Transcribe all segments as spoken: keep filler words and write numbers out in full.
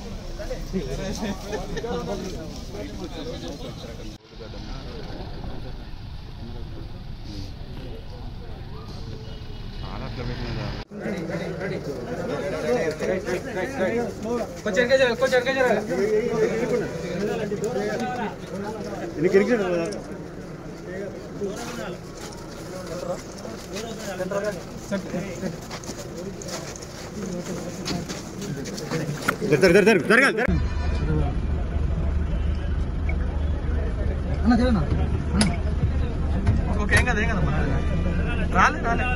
రాలే రాలే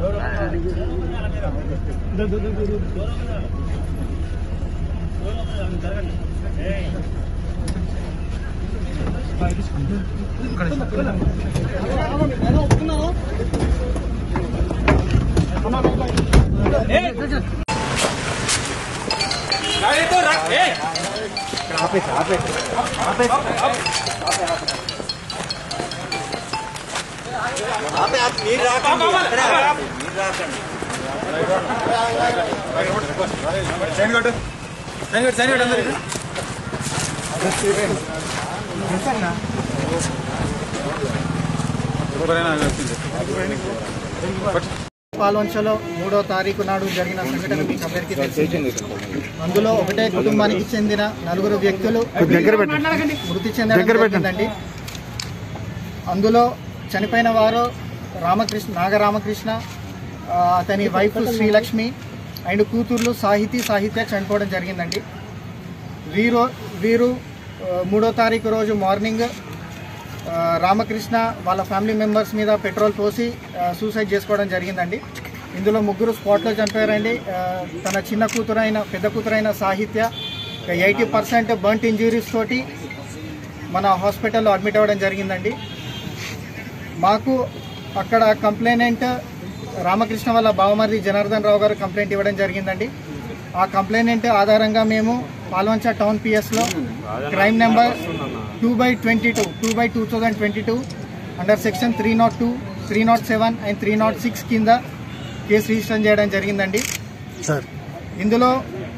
పాల్వంచలో మూడో తారీఖు నాడు జరిగిన సంఘటన మీకు అందరికీ తెలిసింది. అందులో ఒకటే కుటుంబానికి చెందిన నలుగురు వ్యక్తులు మృతి చెందడం జరిగిందండి. అందులో చనిపోయిన వారు రామకృష్ణ నాగరామకృష్ణ, అతని వైఫ్ శ్రీలక్ష్మి అండ్ కూతుర్లు సాహితీ సాహిత్య చనిపోవడం జరిగిందండి. వీరు వీరు మూడో తారీఖు రోజు మార్నింగ్ రామకృష్ణ వాళ్ళ ఫ్యామిలీ మెంబర్స్ మీద పెట్రోల్ పోసి సూసైడ్ చేసుకోవడం జరిగిందండి. ఇందులో ముగ్గురు స్పాట్లో చనిపోయారండి. తన చిన్న కూతురైన పెద్ద కూతురైన సాహిత్య ఎయిటీ పర్సెంట్ బర్న్ట్ ఇంజురీస్ తోటి మన హాస్పిటల్లో అడ్మిట్ అవ్వడం జరిగిందండి. మాకు అక్కడ కంప్లైనెంట్ రామకృష్ణ వాళ్ళ బావమరిది జనార్దన్ రావు గారు కంప్లైంట్ ఇవ్వడం జరిగిందండి. ఆ కంప్లైనెంట్ ఆధారంగా మేము పాల్వంచ టౌన్ పిఎస్లో crime number two by twenty two two by two thousand twenty two under section three not two three not seven and three not six కింద కేసు రిజిస్టర్ చేయడం జరిగిందండి. ఇందులో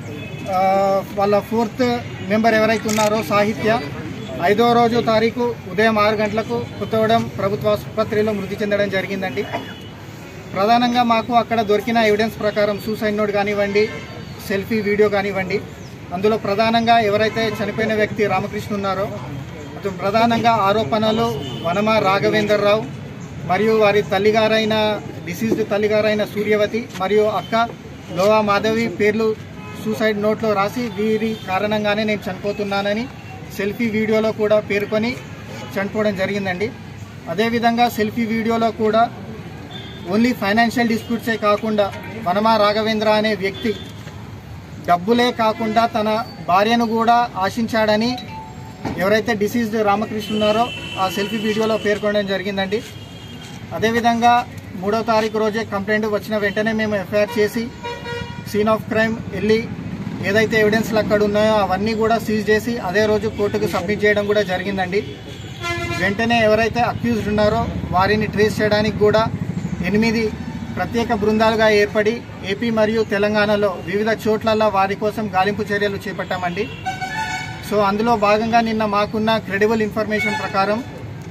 వాళ్ళ ఫోర్త్ మెంబర్ ఎవరైతే ఉన్నారో సాహిత్య ఐదో రోజు తారీఖు ఉదయం ఆరు గంటలకు కొత్తగూడెం ప్రభుత్వ ఆసుపత్రిలో మృతి చెందడం జరిగిందండి. ప్రధానంగా మాకు అక్కడ దొరికిన ఎవిడెన్స్ ప్రకారం సూసైడ్ నోట్ కానివ్వండి, సెల్ఫీ వీడియో కానివ్వండి, అందులో ప్రధానంగా ఎవరైతే చనిపోయిన వ్యక్తి రామకృష్ణ ఉన్నారో అతను ప్రధానంగా ఆరోపణలు వనమ రాఘవేందర్ రావు మరియు వారి తల్లిగారైన డిసీజ్డ్ తల్లిగారైన సూర్యవతి మరియు అక్క లోవా మాధవి పేర్లు సూసైడ్ నోట్లో రాసి వీరి కారణంగానే నేను చనిపోతున్నానని సెల్ఫీ వీడియోలో కూడా పేర్కొని చనిపోవడం జరిగిందండి. అదేవిధంగా సెల్ఫీ వీడియోలో కూడా ఓన్లీ ఫైనాన్షియల్ డిస్ప్యూట్సే కాకుండా వనమ రాఘవేంద్ర అనే వ్యక్తి డబ్బులే కాకుండా తన భార్యను కూడా ఆశించాడని ఎవరైతే డిసీజ్డ్ రామకృష్ణ ఉన్నారో ఆ సెల్ఫీ వీడియోలో పేర్కొనడం జరిగిందండి. అదేవిధంగా మూడో తారీఖు రోజే కంప్లైంట్ వచ్చిన వెంటనే మేము ఎఫ్ఐఆర్ చేసి సీన్ ఆఫ్ క్రైమ్ వెళ్ళి ఏదైతే ఎవిడెన్స్లు అక్కడ ఉన్నాయో అవన్నీ కూడా సీజ్ చేసి అదే రోజు కోర్టుకు సబ్మిట్ చేయడం కూడా జరిగిందండి. వెంటనే ఎవరైతే అక్యూజ్డ్ ఉన్నారో వారిని ట్రేస్ చేయడానికి కూడా ఎనిమిది ప్రత్యేక బృందాలుగా ఏర్పడి ఏపీ మరియు తెలంగాణలో వివిధ చోట్లలో వారి కోసం గాలింపు చర్యలు చేపట్టామండి. సో అందులో భాగంగా నిన్న మాకున్న క్రెడిబుల్ ఇన్ఫర్మేషన్ ప్రకారం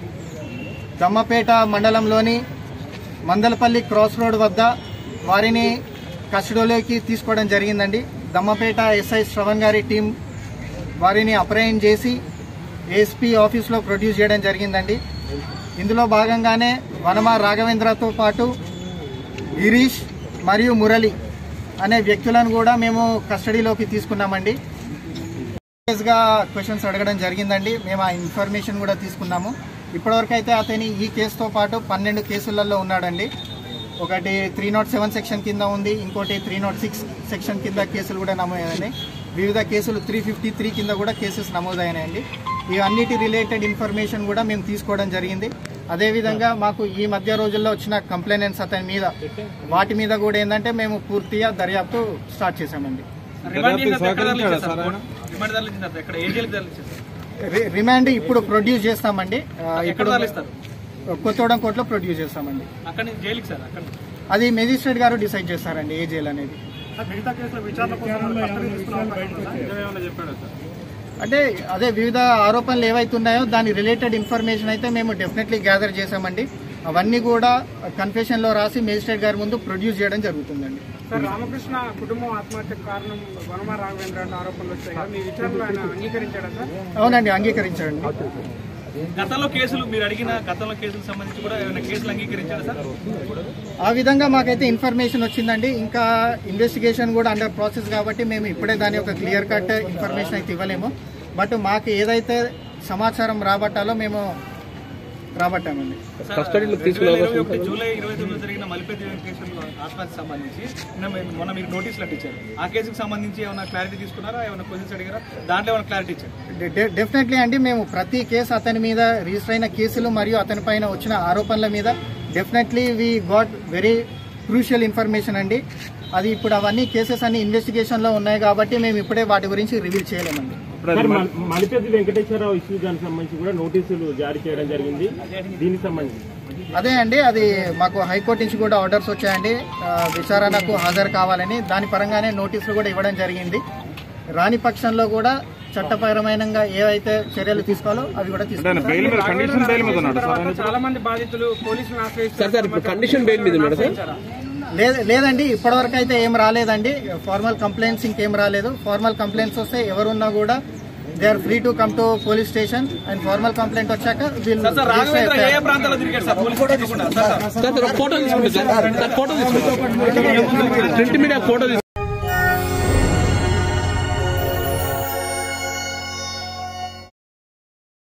దమ్మపేట మండలంలోని మందలపల్లి క్రాస్ రోడ్ వద్ద వారిని కస్టడీలోకి తీసుకోవడం జరిగిందండి. దమ్మపేట ఎస్ఐ శ్రవణ్ గారి టీం వారిని అప్రహెండ్ చేసి ఏఎస్పీ ఆఫీస్లో ప్రొడ్యూస్ చేయడం జరిగిందండి. ఇందులో భాగంగానే వనమ రాఘవేంద్రతో పాటు గిరీష్ మరియు మురళి అనే వ్యక్తులను కూడా మేము కస్టడీలోకి తీసుకున్నామండి. గా క్వశ్చన్స్ అడగడం జరిగిందండి. మేము ఆ ఇన్ఫర్మేషన్ కూడా తీసుకున్నాము. ఇప్పటివరకు అయితే అతని ఈ కేసుతో పాటు పన్నెండు కేసులలో ఉన్నాడండి. ఒకటి త్రీ నాట్ సెవెన్ సెక్షన్ కింద ఉంది, ఇంకోటి త్రీ నాట్ సిక్స్ సెక్షన్ కింద కేసులు కూడా నమోదైనాయి. వివిధ కేసులు త్రీ ఫిఫ్టీ త్రీ కింద కూడా కేసెస్ నమోదైనాయండి. ఇవన్నిటి రిలేటెడ్ ఇన్ఫర్మేషన్ కూడా మేము తీసుకోవడం జరిగింది. అదేవిధంగా మాకు ఈ మధ్య రోజుల్లో వచ్చిన కంప్లైంట్స్ అతని మీద వాటి మీద కూడా ఏంటంటే మేము పూర్తిగా దర్యాప్తు స్టార్ట్ చేశామండి. రిమాండ్ ఇప్పుడు ప్రొడ్యూస్ చేస్తామండి. ఇప్పుడు కొత్తగూడెం కోర్టులో ప్రొడ్యూస్ చేస్తామండి. అది మెజిస్ట్రేట్ గారు డిసైడ్ చేస్తారండి ఏ జైలు అనేది. మిగతా కేసుల విచారణ చెప్పాడు సార్. అంటే అదే వివిధ ఆరోపణలు ఏవైతే ఉన్నాయో దాని రిలేటెడ్ ఇన్ఫర్మేషన్ అయితే మేము డెఫినెట్లీ గ్యాదర్ చేశామండి. అవన్నీ కూడా కన్ఫెషన్ లో రాసి మేజిస్ట్రేట్ గారి ముందు ప్రొడ్యూస్ చేయడం జరుగుతుందండి. సార్, రామకృష్ణ కుటుంబం ఆత్మహత్యకు కారణం వనమా రాఘవేంద్ర ఆరోపణలు వచ్చాయి కదా, మీ విచారణలో ఆయన అంగీకరించాడా సార్? అవునండి, అంగీకరించాడండి. గతంలో కేసులు మీరు అడిగిన గతంలో కేసులకు సంబంధించి కూడా ఏమైనా కేసులు అంగీకరించారా సార్? ఆ విధంగా మాకైతే ఇన్ఫర్మేషన్ వచ్చిందండి. ఇంకా ఇన్వెస్టిగేషన్ కూడా అండర్ ప్రాసెస్ కాబట్టి మేము ఇప్పుడే దాని ఒక క్లియర్ కట్ ఇన్ఫర్మేషన్ అయితే ఇవ్వలేము. బట్ మాకు ఏదైతే సమాచారం రాబట్టాలో మేము రాబట్టామండి. జూలై ఇరవై తొమ్మిది జరిగిన మలిపేట కేసులు ఆత్మహత్యకు సంబంధించి మొన్న మీరు నోటీసులు ఇచ్చారు. ఆ కేసుకు సంబంధించి ఏమైనా క్లారిటీ తీసుకున్నారా? ఏమైనా క్వశ్చన్స్ అడిగారా? దాంట్లో ఏమైనా క్లారిటీ ఇచ్చారు? డెఫినెట్లీ అండి, మేము ప్రతి కేసు అతని మీద రిజిస్టర్ అయిన కేసులు మరియు అతని పైన వచ్చిన ఆరోపణల మీద definitely we got very crucial information అండి. అది ఇప్పుడు అవన్నీ కేసెస్ అన్ని ఇన్వెస్టిగేషన్ లో ఉన్నాయి కాబట్టి మేము ఇప్పుడే వాటి గురించి రివీల్ చేయలేమండి. మలిపేటి వెంకటేశ్వరరావు ఇష్యూ దానికి సంబంధించి కూడా నోటీసులు జారీ చేయడం జరిగింది. దీనికి సంబంధించి అదే అండి, అది మాకు హైకోర్టు నుంచి కూడా ఆర్డర్స్ వచ్చాయండి విచారణకు హాజరు కావాలని. దాని పరంగానే నోటీసులు కూడా ఇవ్వడం జరిగింది. రాని పక్షంలో కూడా చట్టపరమైన ఏవైతే చర్యలు తీసుకోవాలో అవి కూడా తీసుకుంటాం. చాలా మంది బాధితులు పోలీసులను లేదండి, ఇప్పటివరకు అయితే ఏం రాలేదండి. ఫార్మల్ కంప్లైంట్స్ ఇంకేం రాలేదు. ఫార్మల్ కంప్లైంట్స్ వస్తే ఎవరున్నా కూడా they are free to come to police station. And formal complaint వచ్చాక వీళ్ళు ఫోటో